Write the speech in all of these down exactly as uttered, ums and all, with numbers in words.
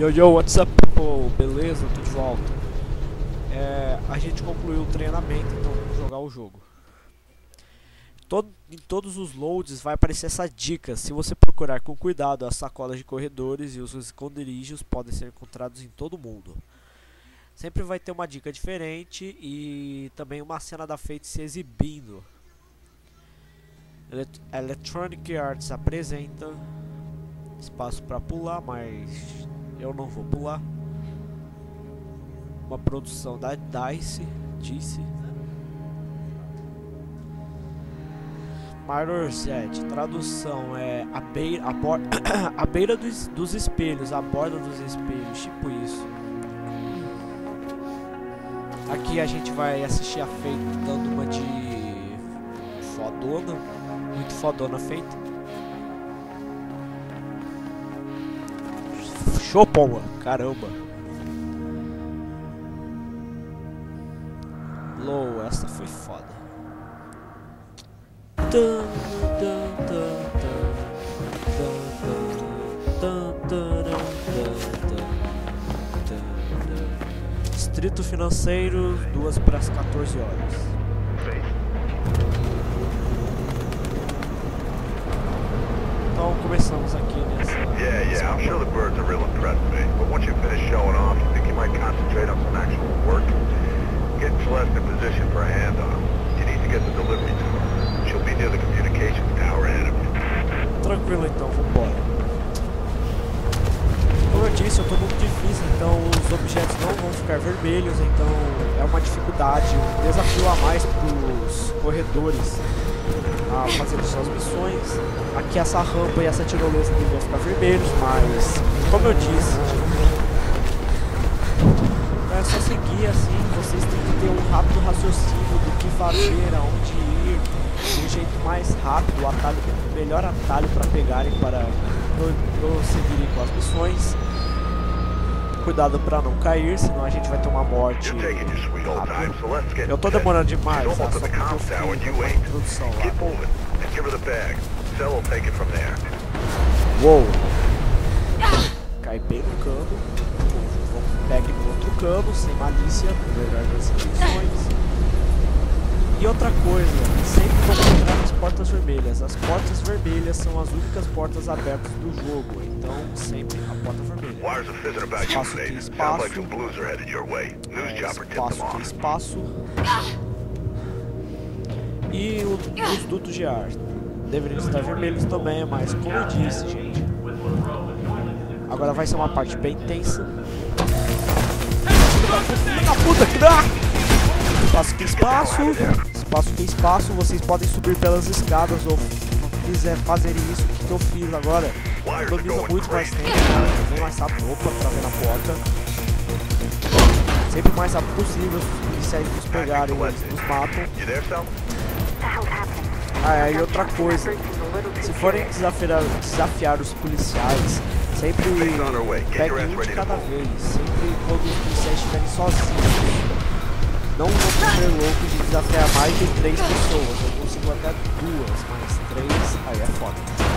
Yo, yo, what's up, people? Beleza? Tô de volta. É, a gente concluiu o treinamento, então vamos jogar o jogo. Todo, em todos os loads vai aparecer essa dica. Se você procurar com cuidado, as sacolas de corredores e os esconderijos podem ser encontrados em todo mundo. Sempre vai ter uma dica diferente e também uma cena da Fate se exibindo. Elet Electronic Arts apresenta espaço para pular, mas eu não vou pular. Uma produção da DICE, DICE. Mirror's Edge, tradução é a beira, a borda, a beira dos, dos espelhos, a borda dos espelhos, tipo isso. Aqui a gente vai assistir a Fate dando uma de fodona, muito fodona feita. Show, pomba, caramba. Low, essa foi foda. Distrito Financeiro, duas para as quatorze horas. Então começamos aqui nessa. Yeah, yeah, I'm sure the birds are real impressed, mate. But once you finish showing off, you think you might concentrate on some actual work? Get Celeste in position for a handoff. You need to get the delivery to her. She'll be near the communications tower ahead of you. Tranquilo então, vambora. Como eu disse, eu tô muito difícil, então os objetos não vão ficar vermelhos, então é uma dificuldade, um desafio a mais pros corredores a fazer suas missões. Aqui essa rampa e essa tirolesa deveriam ficar vermelhos, mas como eu disse, é só seguir assim, vocês têm que ter um rápido raciocínio do que fazer, aonde ir, de um jeito mais rápido, o atalho, o melhor atalho para pegarem para prosseguirem com as missões. Cuidado para não cair, senão a gente vai ter uma morte rápida. Eu tô demorando demais, tá? Só porque eu fiz uma introdução lá. Uou! Cai bem no cano. Pegue no outro cano, sem malícia, melhor das intenções. E outra coisa, sempre vamos entrar nas portas vermelhas. As portas vermelhas são as únicas portas abertas do jogo, então sempre a porta vermelha. Espaço que espaço, é, espaço que espaço. E o, os dutos de ar deveriam estar vermelhos também, mas como eu disse, gente, agora vai ser uma parte bem tensa. Filha da puta, que dá! Espaço que espaço, espaço que espaço, vocês podem subir pelas escadas ou se quiser fazer isso que eu fiz agora. Economiza muito mais tempo, bem mais rápido. Opa, travei na porta. Sempre o mais rápido possível, se os policiais nos pegarem, eles nos matam. Ah, e outra coisa, se forem desafiar, desafiar os policiais, sempre peguem um de cada vez, sempre quando os policiais estiverem sozinhos. Não vou ser louco de desafiar mais de três pessoas, eu consigo até duas, mas três, aí é foda.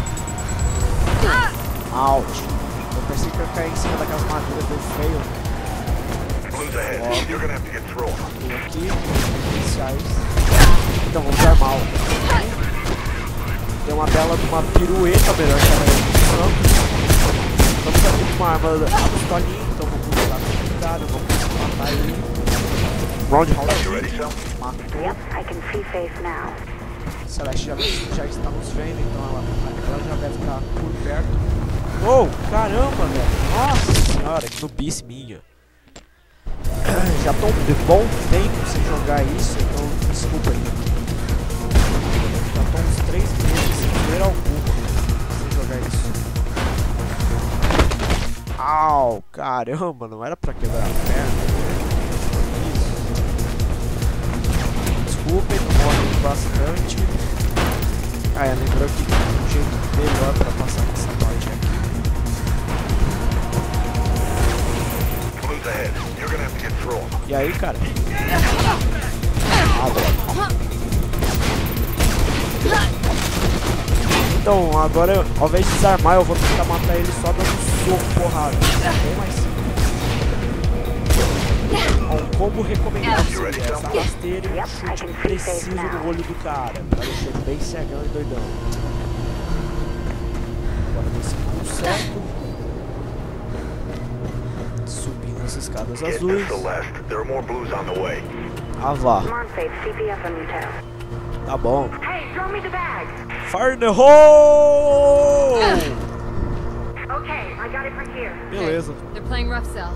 Out! Eu pensei que eu ia cair em cima daquelas maduras, deu feio. Ó, aqui, policiais. Então vamos armar. Tem uma bela de uma pirueta melhor que a gente. Estamos aqui com uma arma a pistolinha, então vamos usar com cuidado, vamos conseguir matar ele. Roundhouse matou. Celeste já, já está nos vendo, então ela, ela já deve estar por perto. Oh, caramba, velho. Nossa senhora, que nubice minha. Já estou de bom tempo sem jogar isso, então desculpa aí. Já estou uns três meses sem ver alguma sem jogar isso. Au, caramba, não era pra quebrar a perna. Desculpem, morre bastante. Ah, é, lembrou que tem um jeito melhor pra passar nessa parte aqui. E aí, cara? Ah, então, agora, ao invés de desarmar, eu vou tentar matar ele só dando soco, porrada. Bem mais simples. Ó, um combo recomendado seria essa rasteira e um chute preciso no olho do cara, pra deixar ele bem cegão e doidão. Agora nesse pulo certo. Subindo as escadas azuis. Ah, vá. Tá bom. Fire in the hole! Beleza. They're playing rough cell.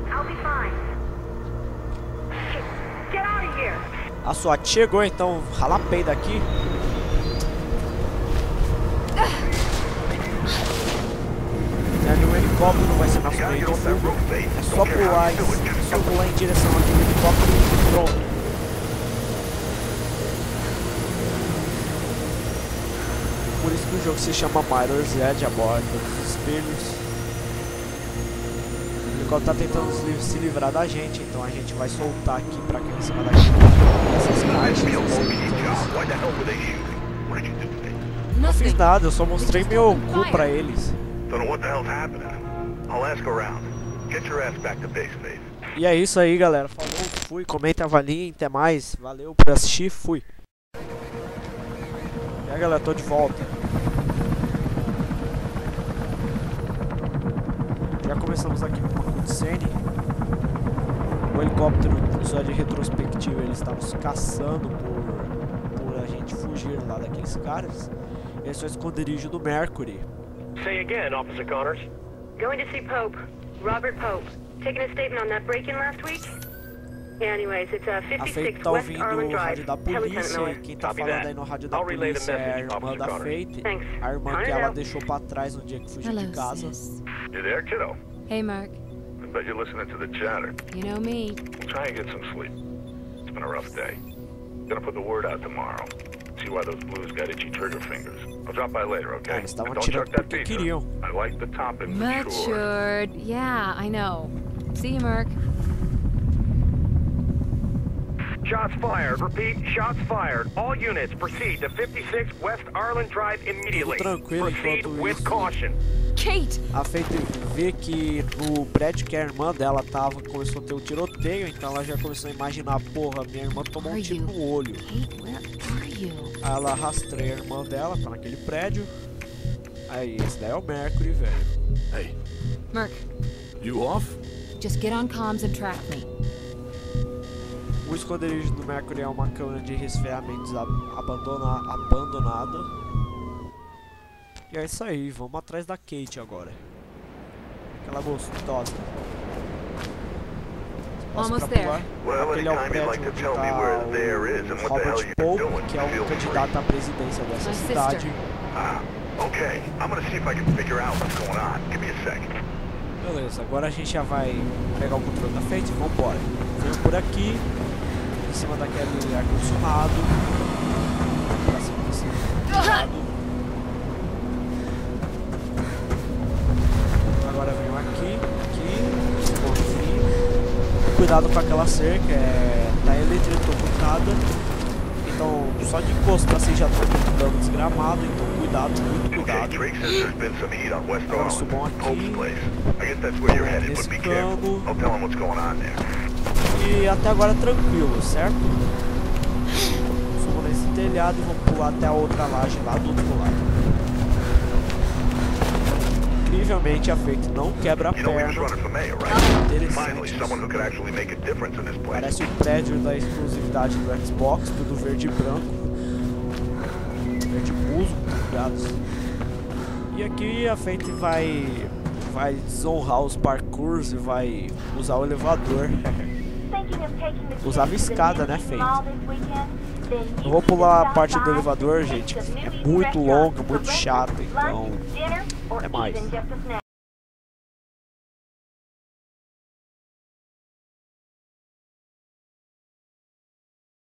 A SWAT chegou, então rala peida aqui. O helicóptero vai ser nosso meio do fundo. É só pular, é só pular em direção ao helicóptero e pronto. Por isso que o jogo se chama Mirror's Edge, a borda dos espelhos. O helicóptero tá tentando se livrar da gente, então a gente vai soltar aqui pra cá em cima daqui. Essas caixas. Não fiz nada, eu só mostrei meu cu pra eles. E é isso aí, galera. Falou, fui. Comenta, avaliem, até mais. Valeu por assistir, fui. E aí, galera, tô de volta. Já começamos aqui com uma cutscene. O helicóptero, só de retrospectiva, eles estavam se caçando por, por a gente fugir lá daqueles caras. Esse é o esconderijo do Mercury. Say again, Officer Connors. Going to see Pope. Robert Pope. Taking a statement on that break-in last week? Anyways, it's a A Faith fifty-six tá West ouvindo Arlen o rádio Drive. da Tell Lieutenant polícia e Miller. quem tá Copy falando that. aí no rádio da I'll relay the polícia é a message, irmã Officer da Connors. Faith, Thanks. a irmã On que it ela out. deixou pra trás no dia que fugiu de Hello, casa. sis. You there, kiddo? Hey, Mark. I bet you're listening to the chatter. You know me. We'll try and get some sleep. It's been a rough day. Gonna put the word out tomorrow. See why those blues got itchy trigger fingers. I'll drop by later, okay? Ah, eles estavam And don't atirando chuck that porque pizza. queriam. I like the topping mature. Matured. Yeah, I know. See you, Mark. Shots fired. Repeat, shots fired. All units proceed to fifty-six West Arlen Drive immediately. Tranquilo Proceed enquanto with isso. caution. Kate! A Faith vê que no prédio que a irmã dela tava, começou a ter um tiroteio, então ela já começou a imaginar, porra, minha irmã tomou um tiro no olho. Kate, where are you? Aí ela rastreia a irmã dela pra naquele prédio. Aí, esse daí é o Mercury, velho. Hey, Mark, you off? just get on comms and track me. O esconderijo do Mercury é uma câmara de resfriamentos abandona abandonada. E é isso aí, vamos atrás da Kate agora. Aquela gostosa. Almost there. Well, Aquele é o anytime you'd prédio like to onde tell me tá where there is and o what the hell Robert you've been Pope, doing, que é feel o free. candidato à presidência dessa My cidade. sister. Ah, okay. I'm gonna see if I can figure out what's going on. Give me a second. Beleza, agora a gente já vai pegar o controle da Faith e vambora. Vamos por aqui, em cima daquele ar-condicionado. Pra cima desse ar-condicionado. Agora venho aqui, aqui, esse bonzinho. Cuidado com aquela cerca, é, tá eletrocutada. Então, só de encostar assim já tô com dano desgramado, então cuidado, muito Okay, cuidado. Drake says there's been some heat on West Agora Arlen. subam aqui. Pope's place. I guess that's where you're headed, but be careful. Cano. I'll tell him what's going on there. E até agora tranquilo, certo? Subo nesse telhado e vamos pular até a outra laje lá do outro lado. Incrivelmente a Faith não quebra a You know we perna. was running for mayor, right? Interessante. Finally, someone who could actually make a difference in this place. Parece o prédio da exclusividade do Xbox, tudo verde e branco. Verde musgo, tá ligado? E aqui a Faith vai, vai desonrar os parkours e vai usar o elevador. Usava escada, né, Faith? Eu vou pular a parte do elevador, gente. É muito longa, muito chata, então é mais.